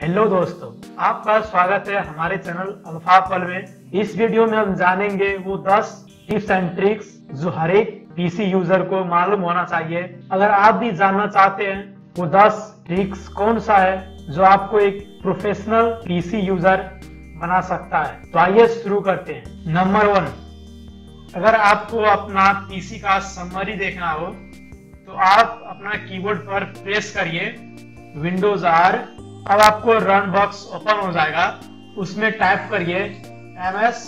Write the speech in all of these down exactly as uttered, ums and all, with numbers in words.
Hello दोस्तों, आपका स्वागत है हमारे चैनल अल्फा पल में। इस वीडियो में हम जानेंगे वो दस टिप्स एंड ट्रिक्स जो हर एक पीसी यूजर को मालूम होना चाहिए। अगर आप भी जानना चाहते हैं वो दस ट्रिक्स कौन सा है जो आपको एक प्रोफेशनल पीसी यूजर बना सकता है, तो आइए शुरू करते हैं। नंबर वन, अगर आपको अपना पीसी का समरी देखना हो तो आप अपना कीबोर्ड पर प्रेस करिए विंडोज आर। अब आपको रन बॉक्स ओपन हो जाएगा, उसमें टाइप करिए M S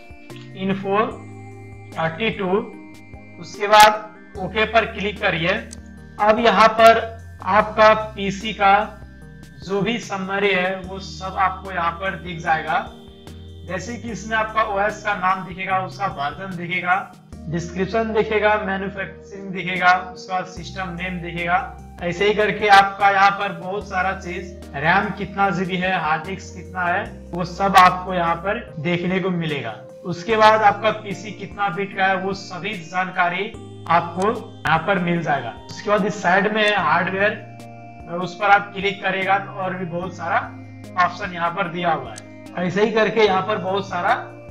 info thirty two. उसके बाद ओके पर क्लिक करिए। अब यहाँ पर आपका पीसी का जो भी समरी है वो सब आपको यहाँ पर दिख जाएगा। जैसे कि इसमें आपका ओएस का नाम दिखेगा, उसका वर्जन दिखेगा, डिस्क्रिप्शन दिखेगा, मैन्युफैक्चरिंग दिखेगा, उसके बाद सिस्टम नेम दिखेगा। ऐसे ही करके आपका यहाँ पर बहुत सारा चीज, रैम कितना जीबी है, हार्ड डिस्क कितना है, वो सब आपको यहाँ पर देखने को मिलेगा। उसके बाद आपका पीसी कितना बिट का है वो सभी जानकारी आपको यहाँ पर मिल जाएगा। उसके बाद इस साइड में हार्डवेयर, उस पर आप क्लिक करेगा तो और भी बहुत सारा ऑप्शन यहाँ पर दिया हुआ है। ऐसे ही करके यहाँ पर बहुत सारा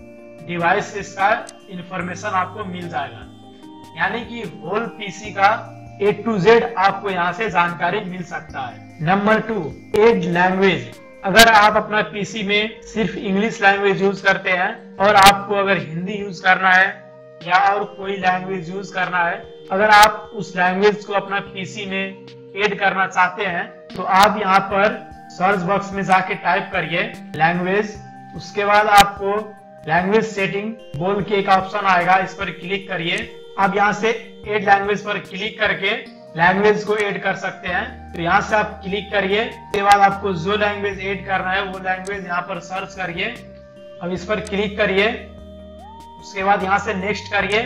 डिवाइस का इंफॉर्मेशन आपको मिल जाएगा, यानी कि होल पीसी का ए टू जेड आपको यहाँ से जानकारी मिल सकता है। Number two, add language. अगर आप अपना पीसी में सिर्फ इंग्लिश लैंग्वेज यूज करते हैं और आपको अगर हिंदी यूज करना है या और कोई लैंग्वेज यूज करना है, अगर आप उस लैंग्वेज को अपना पीसी में ऐड करना चाहते हैं तो आप यहाँ पर सर्च बॉक्स में जाके टाइप करिए लैंग्वेज। उसके बाद आपको लैंग्वेज सेटिंग बोल के एक ऑप्शन आएगा, इस पर क्लिक करिए। आप यहाँ से एड लैंग्वेज पर क्लिक करके लैंग्वेज को ऐड कर सकते हैं। तो यहाँ से आप क्लिक करिए, उसके बाद आपको जो लैंग्वेज ऐड करना है वो लैंग्वेज यहाँ पर सर्च करिए। अब इस पर क्लिक करिए, उसके बाद यहाँ से नेक्स्ट करिए।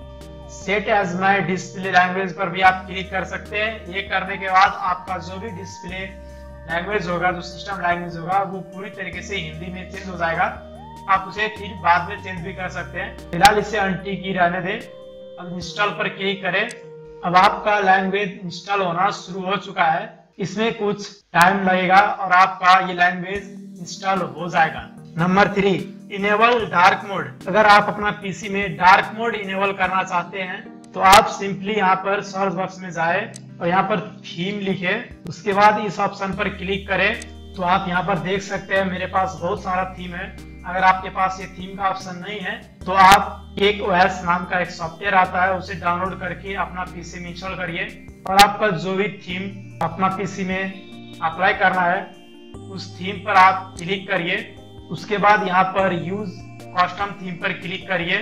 Set as my display language पर भी आप क्लिक कर सकते हैं। ये करने के बाद आपका जो भी डिस्प्ले लैंग्वेज होगा, जो सिस्टम लैंग्वेज होगा, वो पूरी तरीके से हिंदी में चेंज हो जाएगा। आप उसे फिर बाद में चेंज भी कर सकते हैं। फिलहाल इसे अनटिक ही रहने दें। अब इंस्टॉल पर क्लिक करें। अब आपका लैंग्वेज इंस्टॉल होना शुरू हो चुका है। इसमें कुछ टाइम लगेगा और आपका ये लैंग्वेज इंस्टॉल हो जाएगा। Number three, enable dark mode. अगर आप अपना पीसी में डार्क मोड इनेबल करना चाहते हैं तो आप सिंपली यहाँ पर सर्च बॉक्स में जाए और यहाँ पर थीम लिखे, उसके बाद इस ऑप्शन पर क्लिक करें तो आप यहाँ पर देख सकते हैं मेरे पास बहुत सारा थीम है। अगर आपके पास ये थीम का ऑप्शन नहीं है तो आप केक ओएस नाम का एक सॉफ्टवेयर आता है, उसे डाउनलोड करके अपना पीसी में इंस्टॉल करिए और आपका जो भी थीम अपना पीसी में अप्लाई करना है उस थीम पर आप क्लिक करिए। उसके बाद यहाँ पर यूज कस्टम थीम पर क्लिक करिए।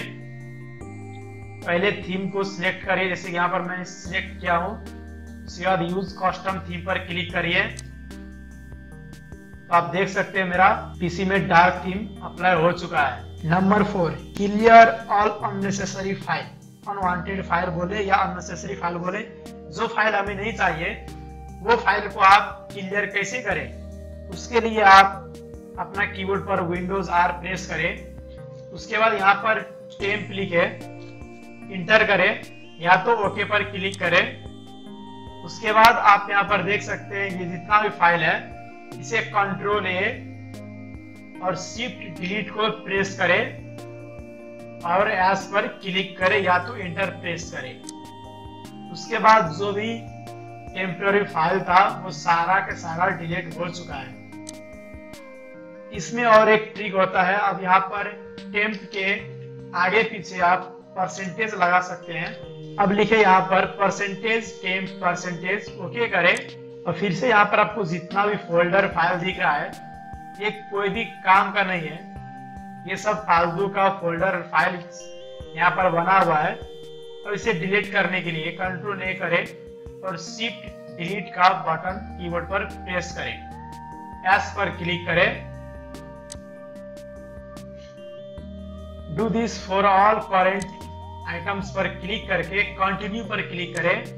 पहले थीम को सिलेक्ट करिए, जैसे यहाँ पर मैंने सिलेक्ट किया हूँ। उसके बाद यूज कस्टम थीम पर क्लिक करिए तो आप देख सकते हैं मेरा पीसी में डार्क थीम अप्लाई हो चुका है। Number four, clear all unnecessary file. Unwanted file बोले या अननेसेसरी फाइल बोले, जो फाइल हमें नहीं चाहिए वो फाइल को आप क्लियर कैसे करें, उसके लिए आप अपना कीबोर्ड पर विंडोज आर प्रेस करें। उसके बाद यहाँ पर टेम्प लिखे, इंटर करें या तो ओके पर क्लिक करें। उसके बाद आप यहाँ पर देख सकते हैं ये जितना भी फाइल है इसे कंट्रोल ए और शिफ्ट डिलीट को प्रेस करें और एस पर क्लिक करें या तो इंटर प्रेस करें। उसके बाद जो भी टेम्पररी फाइल था वो सारा का सारा डिलीट हो चुका है। इसमें और एक ट्रिक होता है। अब यहाँ पर टेम्प के आगे पीछे आप परसेंटेज लगा सकते हैं। अब लिखे यहाँ पर परसेंटेज टेम्प परसेंटेज, ओके करें और फिर से यहाँ पर आपको जितना भी फोल्डर फाइल दिख रहा है ये कोई भी काम का नहीं है, ये सब फालतू का फोल्डर फाइल यहाँ पर बना हुआ है। और इसे डिलीट करने के लिए कंट्रोल ए करें और शिफ्ट डिलीट का बटन कीबोर्ड पर प्रेस करें, एस पर क्लिक करें। Do this for all current items पर क्लिक करके कंटिन्यू पर क्लिक करें।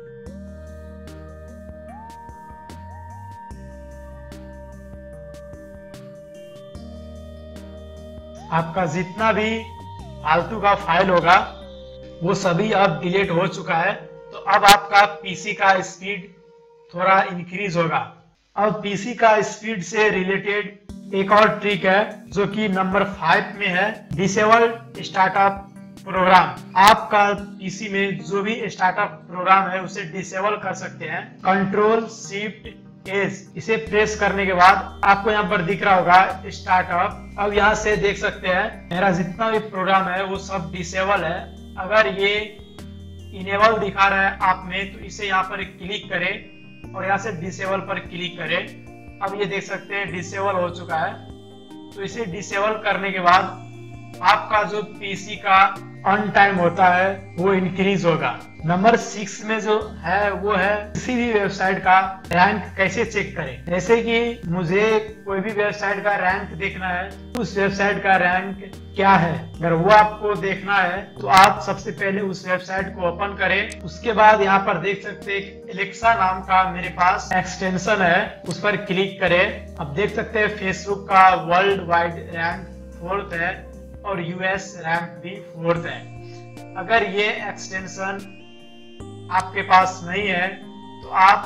आपका जितना भी फालतू का फाइल होगा वो सभी अब डिलीट हो चुका है। तो अब आपका पीसी का स्पीड थोड़ा इंक्रीज होगा। अब पीसी का स्पीड से रिलेटेड एक और ट्रिक है जो कि नंबर फाइव में है, डिसेबल स्टार्टअप प्रोग्राम। आपका पीसी में जो भी स्टार्टअप प्रोग्राम है उसे डिसेबल कर सकते हैं। कंट्रोल शिफ्ट एस इसे प्रेस करने के बाद आपको यहाँ पर दिख रहा होगा स्टार्टअप। अब यहाँ से देख सकते हैं मेरा जितना भी प्रोग्राम है वो सब डिसेबल है। अगर ये इनेबल दिखा रहा है आप में तो इसे यहाँ पर क्लिक करें और यहाँ से डिसेबल पर क्लिक करें। अब ये देख सकते हैं डिसेबल हो चुका है। तो इसे डिसेबल करने के बाद आपका जो पीसी का ऑन टाइम होता है वो इंक्रीज होगा। नंबर सिक्स में जो है वो है किसी भी वेबसाइट का रैंक कैसे चेक करें। जैसे कि मुझे कोई भी वेबसाइट का रैंक देखना है, उस वेबसाइट का रैंक क्या है, अगर वो आपको देखना है तो आप सबसे पहले उस वेबसाइट को ओपन करें। उसके बाद यहाँ पर देख सकते हैं एलेक्सा नाम का मेरे पास एक्सटेंशन है, उस पर क्लिक करें। अब देख सकते हैं फेसबुक का वर्ल्ड वाइड रैंक फोर्थ है और यूएस रैंक भी फोर्थ है। अगर ये एक्सटेंशन आपके पास नहीं है तो आप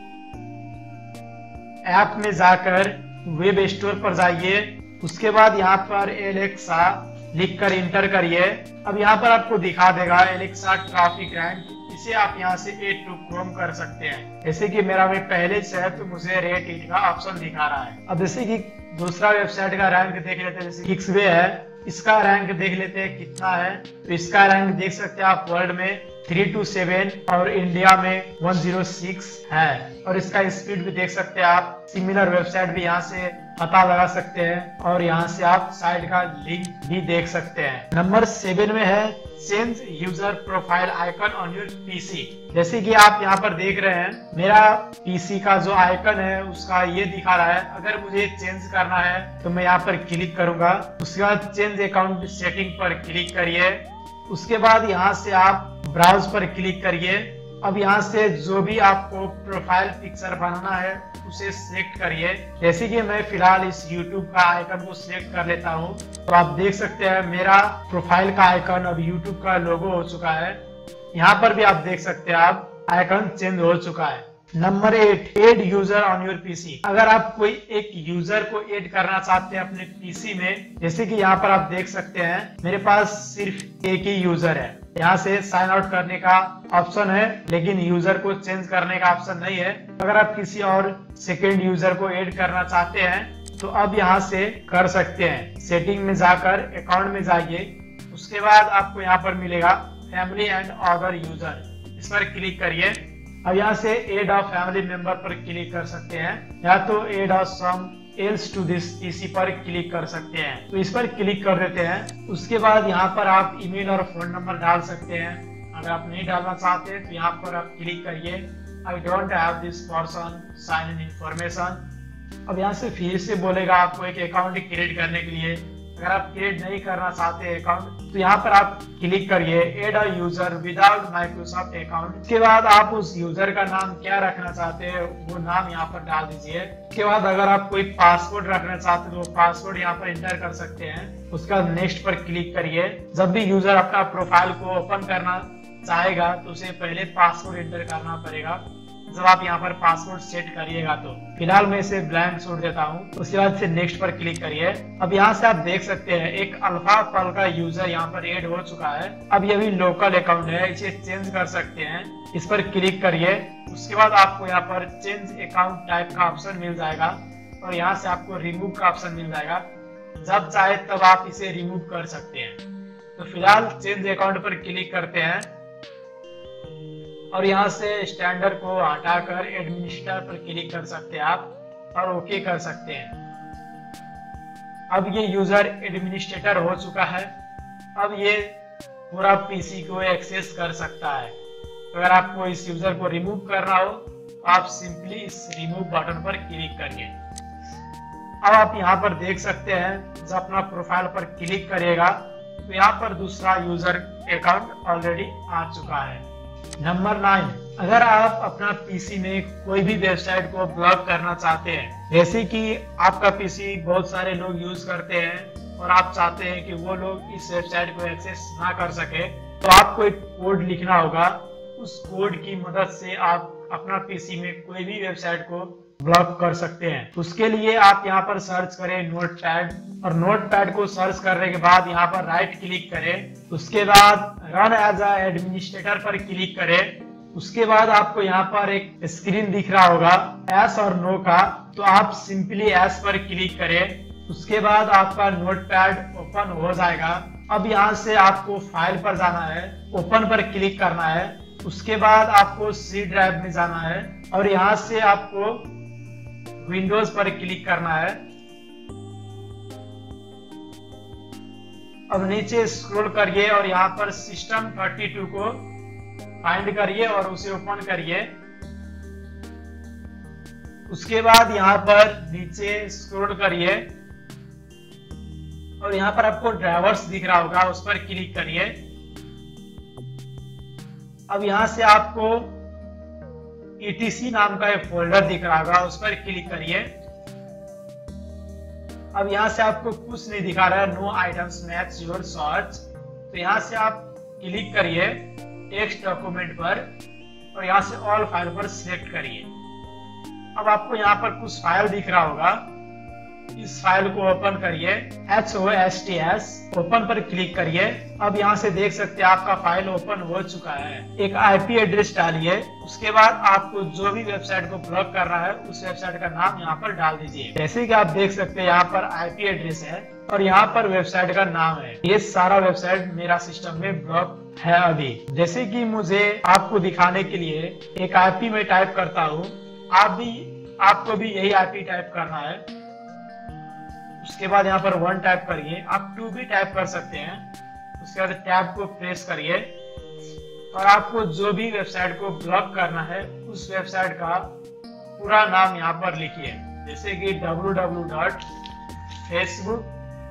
ऐप में जाकर वेब स्टोर पर जाइए। उसके बाद यहाँ पर एलेक्सा लिखकर इंटर करिए। अब यहाँ पर आपको दिखा देगा एलेक्सा ट्रैफिक रैंक। इसे आप यहाँ से एड टू क्रोम कर सकते हैं। जैसे कि मेरा में पहले से है तो मुझे रेट इट का ऑप्शन दिखा रहा है। अब जैसे कि दूसरा वेबसाइट का रैंक देख लेते हैं, जैसे किक्सवे है, इसका रैंक देख लेते हैं कितना है। तो इसका रैंक देख सकते हैं आप वर्ल्ड में थ्री टू सेवन और इंडिया में वन जीरो सिक्स है। और इसका स्पीड भी देख सकते हैं आप। सिमिलर वेबसाइट भी यहाँ से पता लगा सकते हैं और यहाँ से आप साइट का लिंक भी देख सकते हैं। नंबर सेवन में है change user profile icon on your PC. जैसे कि आप यहाँ पर देख रहे हैं मेरा पीसी का जो आइकन है उसका ये दिखा रहा है। अगर मुझे चेंज करना है तो मैं यहाँ पर क्लिक करूंगा। उसके बाद चेंज अकाउंट सेटिंग पर क्लिक करिए। उसके बाद यहाँ से आप ब्राउज पर क्लिक करिए। अब यहाँ से जो भी आपको प्रोफाइल पिक्चर बनाना है उसे सिलेक्ट करिए। जैसे कि मैं फिलहाल इस यूट्यूब का आइकन को सिलेक्ट कर लेता हूँ तो आप देख सकते हैं मेरा प्रोफाइल का आइकन अब यूट्यूब का लोगो हो चुका है। यहाँ पर भी आप देख सकते हैं आप आइकन चेंज हो चुका है। Number eight, add user on your PC. अगर आप कोई एक यूजर को ऐड करना चाहते हैं अपने पीसी में, जैसे कि यहाँ पर आप देख सकते हैं मेरे पास सिर्फ एक ही यूजर है। यहाँ से साइन आउट करने का ऑप्शन है लेकिन यूजर को चेंज करने का ऑप्शन नहीं है। अगर आप किसी और सेकेंड यूजर को ऐड करना चाहते हैं तो अब यहाँ से कर सकते हैं। सेटिंग में जाकर अकाउंट में जाइए। उसके बाद आपको यहाँ पर मिलेगा फैमिली एंड अदर यूजर, इस पर क्लिक करिए। अब यहाँ से एड ऑफ फैमिली मेंबर पर क्लिक कर सकते हैं या तो add of some else to this PC पर क्लिक कर सकते हैं। तो इस पर क्लिक कर देते हैं। उसके बाद यहाँ पर आप ईमेल और फोन नंबर डाल सकते हैं। अगर आप नहीं डालना चाहते तो यहाँ पर आप क्लिक करिए I don't have this person sign in information. अब यहाँ से फिर से बोलेगा आपको एक अकाउंट क्रिएट करने के लिए। अगर आप क्रिएट नहीं करना चाहते अकाउंट तो यहाँ पर आप क्लिक करिए add a user without Microsoft account. उसके बाद आप उस यूजर का नाम क्या रखना चाहते हैं वो नाम यहाँ पर डाल दीजिए। उसके बाद अगर आप कोई पासवर्ड रखना चाहते हैं तो वो पासवर्ड यहाँ पर एंटर कर सकते हैं। उसका नेक्स्ट पर क्लिक करिए। जब भी यूजर अपना प्रोफाइल को ओपन करना चाहेगा तो उसे पहले पासवर्ड एंटर करना पड़ेगा जब आप यहाँ पर पासवर्ड सेट करिएगा तो। फिलहाल मैं इसे ब्लैंक छोड़ देता हूँ। उसके बाद से नेक्स्ट पर क्लिक करिए। अब यहाँ से आप देख सकते हैं एक अल्फा पल का यूजर यहाँ पर ऐड हो चुका है। अब ये भी लोकल अकाउंट है, इसे चेंज कर सकते हैं। इस पर क्लिक करिए। उसके बाद आपको यहाँ पर चेंज अकाउंट टाइप का ऑप्शन मिल जाएगा और यहाँ से आपको रिमूव का ऑप्शन मिल जाएगा। जब चाहे तब आप इसे रिमूव कर सकते हैं। तो फिलहाल चेंज अकाउंट पर क्लिक करते हैं और यहाँ से स्टैंडर्ड को हटाकर एडमिनिस्टर पर क्लिक कर सकते हैं आप और ओके कर सकते हैं। अब ये यूजर एडमिनिस्ट्रेटर हो चुका है। अब ये पूरा पीसी को एक्सेस कर सकता है। अगर आपको इस यूजर को रिमूव करना हो तो आप सिंपली इस रिमूव बटन पर क्लिक करिए। अब आप यहाँ पर देख सकते हैं जब अपना प्रोफाइल पर क्लिक करिएगा तो यहाँ पर दूसरा यूजर अकाउंट ऑलरेडी आ चुका है। नंबर नाइन, अगर आप अपना पीसी में कोई भी वेबसाइट को ब्लॉक करना चाहते हैं, जैसे कि आपका पीसी बहुत सारे लोग यूज करते हैं और आप चाहते हैं कि वो लोग इस वेबसाइट को एक्सेस ना कर सके, तो आपको एक कोड लिखना होगा। उस कोड की मदद से आप अपना पीसी में कोई भी वेबसाइट को ब्लॉक कर सकते हैं। उसके लिए आप यहाँ पर सर्च करें नोटपैड, और नोटपैड को सर्च करने के बाद यहाँ पर राइट क्लिक करें। उसके बाद रन एज अ एडमिनिस्ट्रेटर पर क्लिक करें। उसके बाद आपको यहाँ पर एक स्क्रीन दिख रहा होगा एस और नो का, तो आप सिंपली एस पर क्लिक करें। उसके बाद आपका नोटपैड ओपन हो जाएगा। अब यहाँ से आपको फाइल पर जाना है, ओपन पर क्लिक करना है। उसके बाद आपको सी ड्राइव में जाना है और यहाँ से आपको विंडोज पर क्लिक करना है। अब नीचे स्क्रॉल करिए और यहाँ पर सिस्टम थर्टी टू को फाइंड करिए और उसे ओपन करिए। उसके बाद यहाँ पर नीचे स्क्रॉल करिए और यहाँ पर आपको ड्राइवर्स दिख रहा होगा, उस पर क्लिक करिए। अब यहाँ से आपको ई टी सी नाम का एक फोल्डर दिख रहा होगा, उस पर क्लिक करिए। अब यहाँ से आपको कुछ नहीं दिखा रहा है, no items match your search, तो यहाँ से आप क्लिक करिए टेक्स्ट डॉक्यूमेंट पर और यहाँ से ऑल फाइल पर सिलेक्ट करिए। अब आपको यहाँ पर कुछ फाइल दिख रहा होगा, इस फाइल को ओपन करिए, H O S T S, open पर क्लिक करिए। अब यहाँ से देख सकते हैं आपका फाइल ओपन हो चुका है। एक आईपी एड्रेस डालिए। उसके बाद आपको जो भी वेबसाइट को ब्लॉक करना है उस वेबसाइट का नाम यहाँ पर डाल दीजिए। जैसे कि आप देख सकते हैं यहाँ पर आईपी एड्रेस है और यहाँ पर वेबसाइट का नाम है। ये सारा वेबसाइट मेरा सिस्टम में ब्लॉक है अभी। जैसे कि मुझे आपको दिखाने के लिए एक आईपी में टाइप करता हूँ, आप भी आपको भी यही आईपी टाइप करना है। उसके बाद यहाँ पर वन टाइप करिए, आप टू भी टाइप कर सकते हैं। उसके बाद टैब को प्रेस करिए और आपको जो भी वेबसाइट को ब्लॉक करना है उस वेबसाइट का पूरा नाम यहाँ पर लिखिए, जैसे कि W W W dot Facebook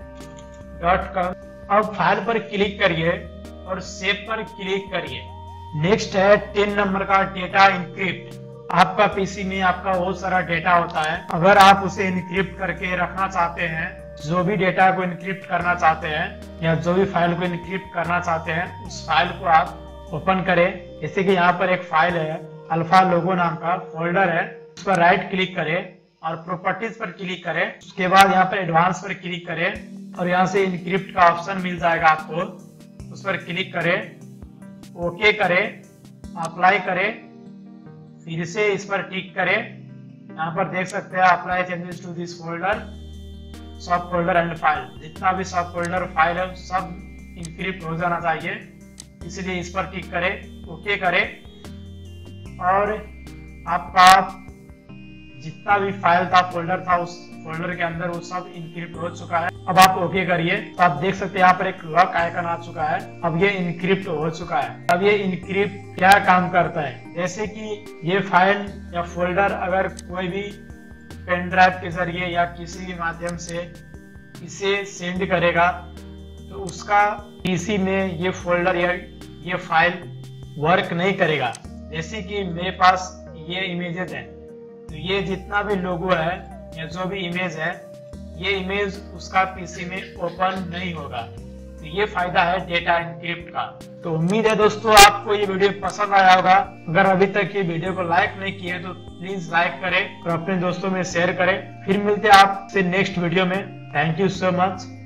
dot com. अब फाइल पर क्लिक करिए और सेव पर क्लिक करिए। नेक्स्ट है टेन नंबर का डेटा इनक्रिप्ट। आपका पीसी में आपका बहुत सारा डेटा होता है, अगर आप उसे इनक्रिप्ट करके रखना चाहते हैं, जो भी डेटा को इनक्रिप्ट करना चाहते हैं या जो भी फाइल को इनक्रिप्ट करना चाहते हैं, उस फाइल को आप ओपन करें। जैसे कि यहाँ पर एक फाइल है, अल्फा लोगो नाम का फोल्डर है, उस पर राइट क्लिक करें और प्रॉपर्टीज पर क्लिक करें। उसके बाद यहाँ पर एडवांस पर क्लिक करें और यहाँ से इनक्रिप्ट का ऑप्शन मिल जाएगा आपको, उस पर क्लिक करें, ओके करें, अप्लाई करें, फिर से इस पर टिक करें। यहाँ पर देख सकते हैं apply changes to this folder, subfolder and file, जितना भी सब फोल्डर फाइल है सब इनक्रिप्ट हो जाना चाहिए, इसलिए इस पर टिक करें, ओके करें और आपका जितना भी फाइल था, फोल्डर था, उस फोल्डर के अंदर वो सब इनक्रिप्ट हो चुका है। अब आप ओके करिए, तो आप देख सकते हैं यहाँ पर एक लॉक आइकन आ चुका है। अब ये इनक्रिप्ट हो चुका है। अब ये इनक्रिप्ट क्या काम करता है, जैसे कि ये फाइल या फोल्डर अगर कोई भी पेन ड्राइव के जरिए या किसी भी माध्यम से इसे सेंड करेगा तो उसका पीसी में ये फोल्डर या ये फाइल वर्क नहीं करेगा। जैसे कि मेरे पास ये इमेजेस है, तो ये जितना भी लोगो है या जो भी इमेज है, ये इमेज उसका पीसी में ओपन नहीं होगा। तो ये फायदा है डेटा इनक्रिप्ट का। तो उम्मीद है दोस्तों आपको ये वीडियो पसंद आया होगा। अगर अभी तक ये वीडियो को लाइक नहीं किए तो प्लीज लाइक करें और अपने दोस्तों में शेयर करें। फिर मिलते हैं आपसे नेक्स्ट वीडियो में। Thank you so much.